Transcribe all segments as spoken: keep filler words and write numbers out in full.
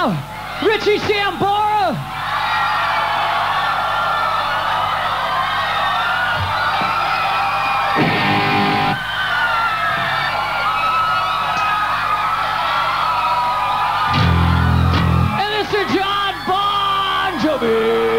now, Richie Sambora. And Mister John Bon Jovi.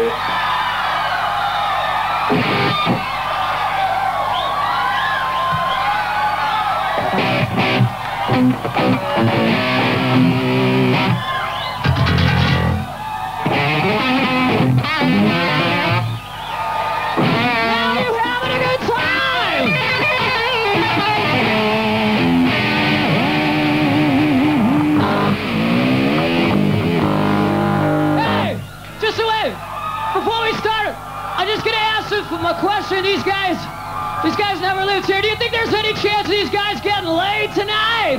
My question, these guys, these guys never lived here. Do you think there's any chance of these guys getting laid tonight?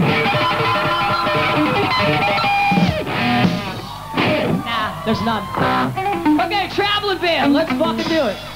Nah, there's none. Okay, Travelin band, let's fucking do it.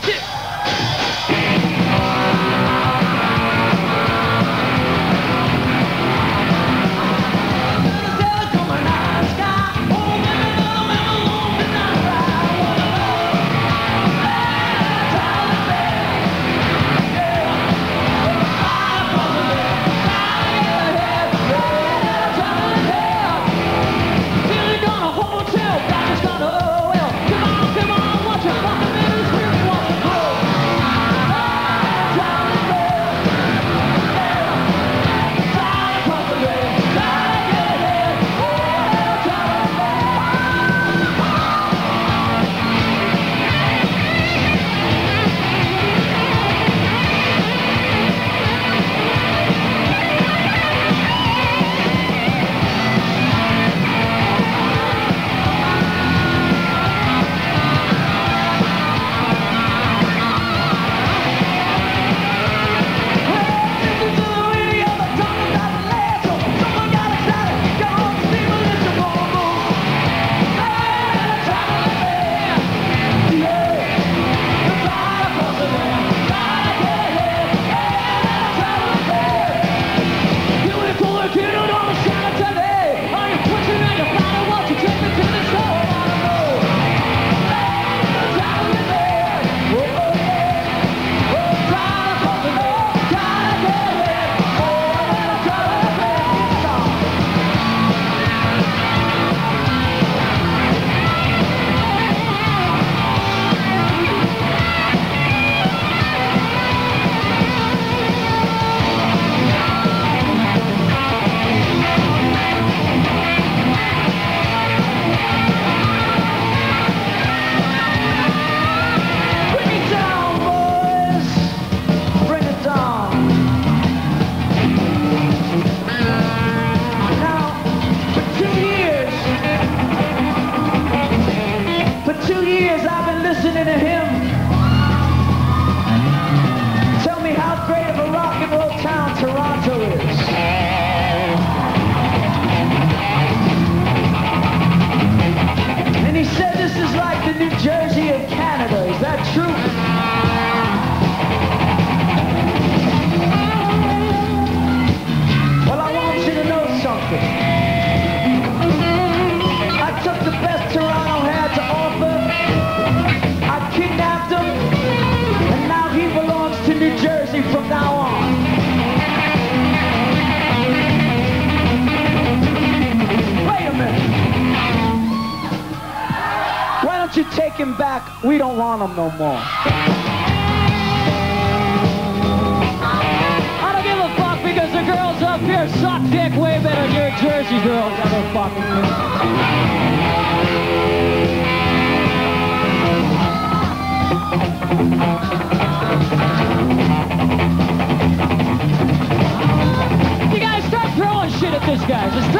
You take him back, we don't want him no more. I don't give a fuck because the girls up here suck dick way better than your Jersey girls ever fucking did. You guys start throwing shit at this guy. Just